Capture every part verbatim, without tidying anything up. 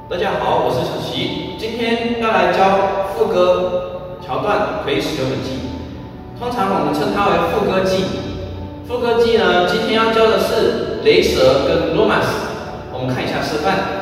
大家好，我是小齐，今天要来教副歌桥段可以使用的技，通常我们称它为副歌技。副歌技呢，今天要教的是雷蛇跟 romance， 我们看一下示范。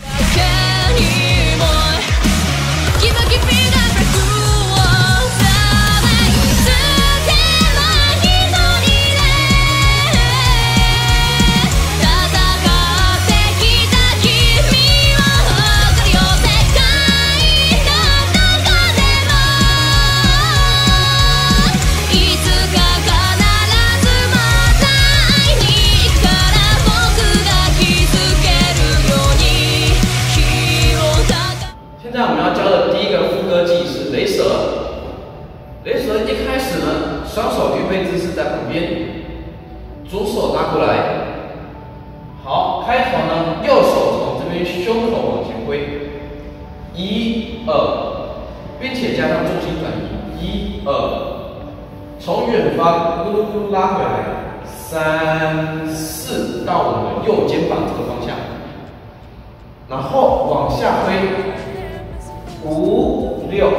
现在我们要教的第一个副歌技是雷蛇。雷蛇一开始呢，双手预备姿势在旁边，左手拉过来。好，开头呢，右手从这边胸口往前挥，一二，并且加上重心转移，一二，从远方咕噜咕噜拉回来，三四，到我们右肩膀这个方向，然后往下挥。 五六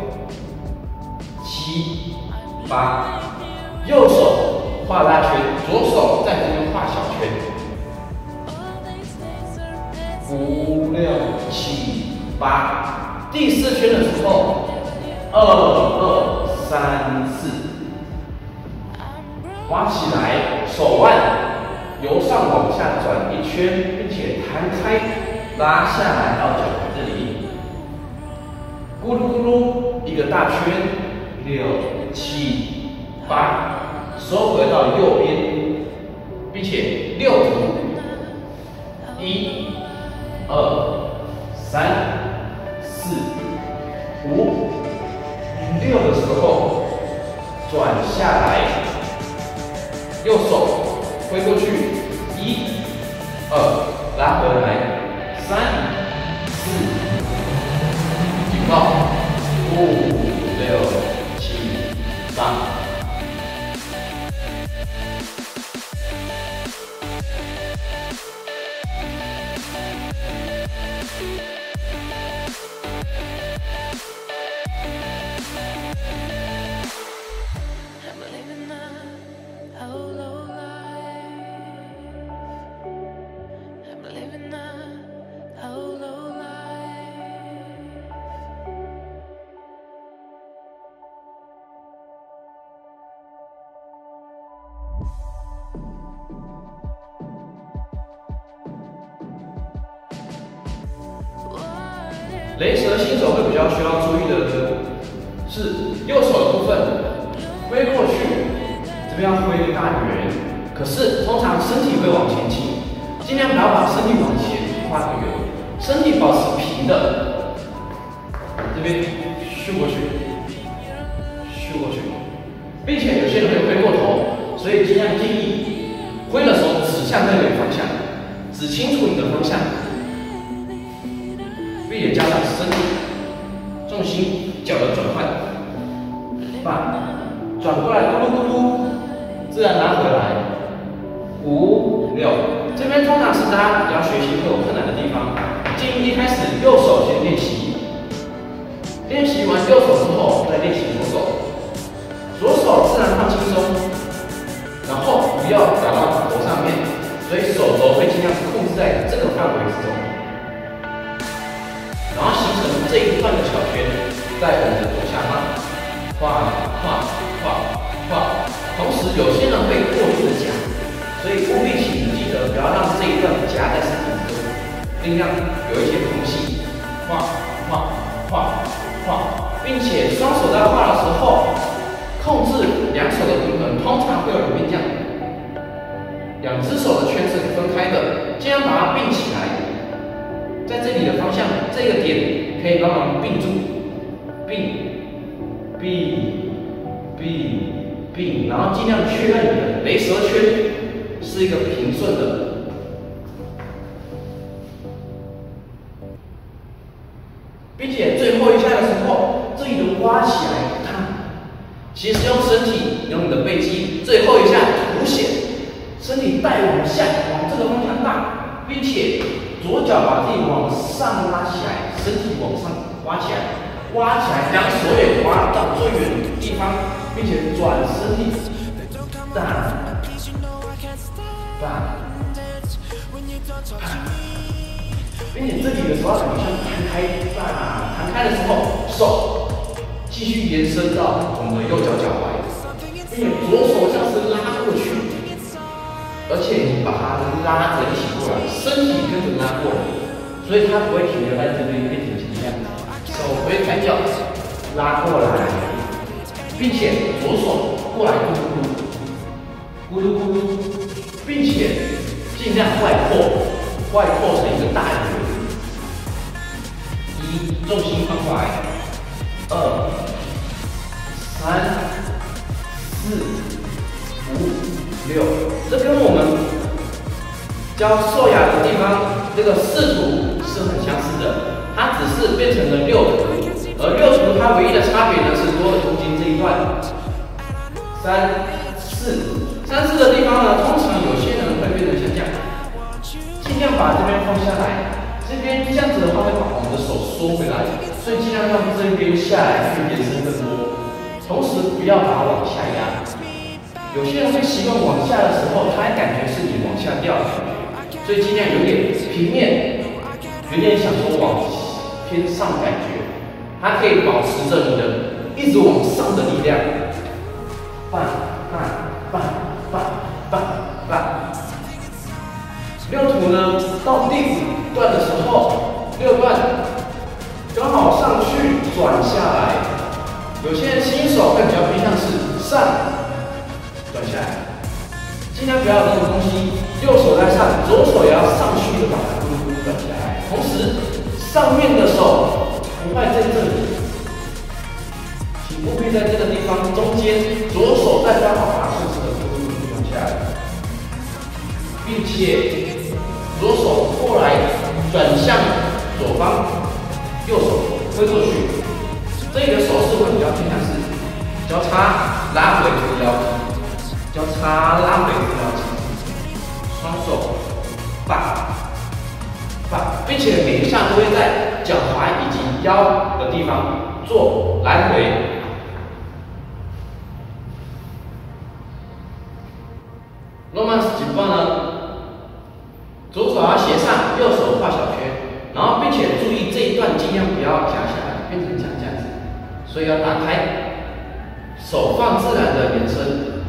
七八，右手画大圈，左手在这边画小圈。五六七八，第四圈的时候，二二三四，滑起来，手腕由上往下转一圈，并且弹开，拉下来到脚踝这里。 咕噜咕噜，一个大圈，六七八，收回到右边，并且六图，一、二、三、四、五、六的时候转下来，右手挥过去，一、二，拉回来，三、四。 到五六七八，雷蛇新手会比较需要注意的是右手的部分，挥过去，这边要挥一个大圆，可是通常身体会往前倾，尽量不要把身体往前画个圆，身体保持平的，这边咻过去，咻过去，并且有些人会挥过头，所以尽量建议挥的时候指向那个方向，指清楚你的方向。 并且加上身体重心、脚的转换，把转过来咕噜咕噜，自然拉回来。五六，这边通常是大家比较学习会有困难的地方，建议一开始右手先练习，练习完右手之后再练习左手，左手自然放轻松，然后不要打到头上面，所以手肘会尽量控制在这个范围之中。 然后形成这一段的小圈，在我们的左下方画画画画。同时，有些人会过度的夹，所以务必请记得不要让这一段夹在身体之中，尽量有一些空隙。画画画画，并且双手在画的时候，控制两手的平衡。通常会有人会这样，两只手的圈是分开的，尽量把它并起来。 在这里的方向，这个点可以帮忙并住，并并并并，然后尽量确认你的雷蛇圈是一个平顺的，并且最后一下的时候，这里的挖起来，看，其实用身体，用你的背肌，最后一下凸显，身体带往下，往这个方向大，并且左脚把自己往上拉起来，身体往上挖起来，挖起来，将手也挖到最远的地方，并且转身体，弹，弹，并且这里的时候感觉像弹开，弹，弹开的时候，手继续延伸到我们的右脚脚踝，并且左手像是拉过去，而且你把它拉着一起过来，身体跟着拉过来，所以它不会停留在这边变成这样，手回抬脚拉过来，并且左手过来咕噜咕噜咕噜咕噜，并且尽量外扩，外扩成一个大圆。一，重心放过来；二、三、四、五、六，这跟我们教受雅的地方这个视图是很相似的，它只是变成了六图，而六图它唯一的差别呢是多了中间这一段。三、四、三四的地方呢，通常有些人会变成像这样，尽量把这边放下来。这边这样子的话，会把我们的手缩回来，所以尽量让这边下来去延伸更多，同时不要把它往下压。有些人会习惯往下的时候，他还感觉是你往下掉的感觉，所以尽量有点平面，有点想说往偏上的感觉，它可以保持着你的一直往上的力量。棒棒棒棒棒棒。六图呢，到第五段的时候，六段刚好上去转下来。有些人新手会比较偏向是上转下来，尽量不要有这种东西。右手在上，左手也要上去的把它咕噜咕噜转下来。同时，上面的手不会在这里，请务必在这个地方中间，左手再刚好把它顺势的咕噜咕噜转下来，并且。左手过来转向左方，右手挥过去。这里的手势会比较偏向是交叉拉回这个腰体，交叉拉回这个腰体，双手把把，并且每一下都会在脚踝以及腰的地方做来回。Romance 几步呢？左手要斜上，右手画小圈，然后并且注意这一段尽量不要夹下来，变成像这样子，所以要打开，手放自然的延伸。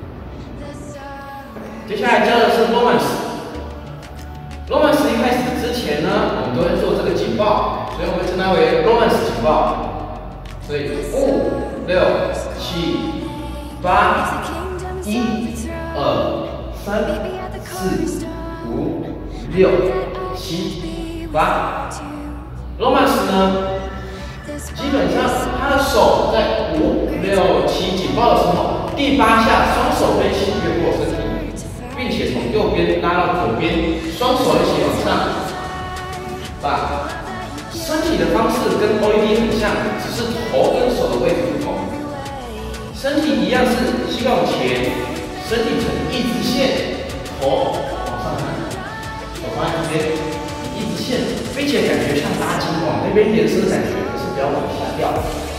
接下来教的是 Romance。Romance 一开始之前呢，我们都会做这个警报，所以我们称它为 Romance 警报。所以五、六、七、八、一、二、三、四。五、六、七、八 ，Romance 呢，基本上他的手在五、六、七紧抱的时候，第八下双手会一起越过身体，并且从右边拉到左边，双手一起往上。把身体的方式跟 O E D 很像，只是头跟手的位置不同。身体一样是膝盖往前，身体呈一直线，头。放在这边一直线，并且感觉像拉筋往那边延伸的感觉，可是不要往下掉。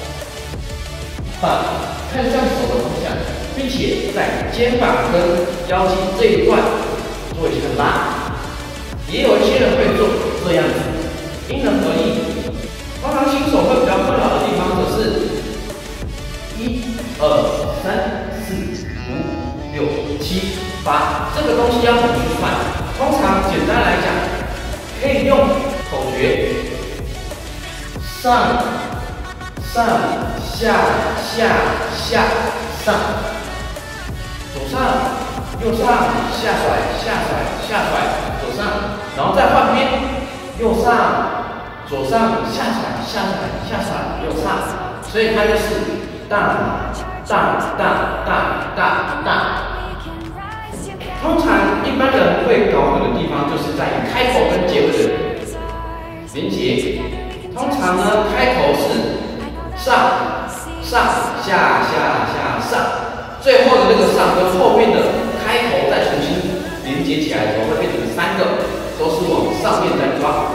把看向手的方向，并且在肩膀跟腰肌这一段做一个拉。也有一些人会做这样子，因人而异。通常新手会比较困扰的地方则是一、二、三、四、五、六、七、八，这个东西要怎么去算？通常简单来讲，可以用口诀：上、上、下、下、下、上；左上、右上、下甩、下甩、下甩；左上，然后再换边，右上、左上、下甩、下甩、下甩、右上。所以它就是大、大、大、大、大、大。通常一般人会搞混的地方，就是在于开头跟结尾的连结。通常呢，开头是上、上、下、下、下、上，最后的那个上跟后面的开头再重新连接起来的时候，会变成三个，都是往上面点再抓。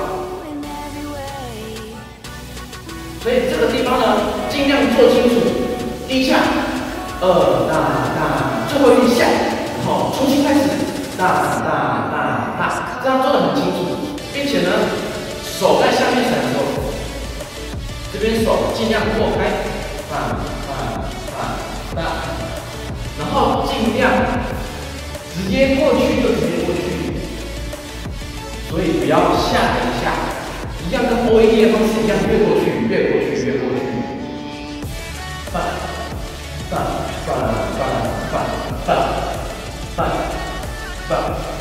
所以这个地方呢，尽量做清楚。第一下，二大大，最后一下，然后重新开始，大大大大，这样做得很清楚，并且呢，手在下面闪的时候，这边手尽量扩开，放放放放，然后尽量直接过去就直接过去，所以不要下一下，一样跟 O E D 的方式一样，越过去越过去越过去，放放放放放放放放。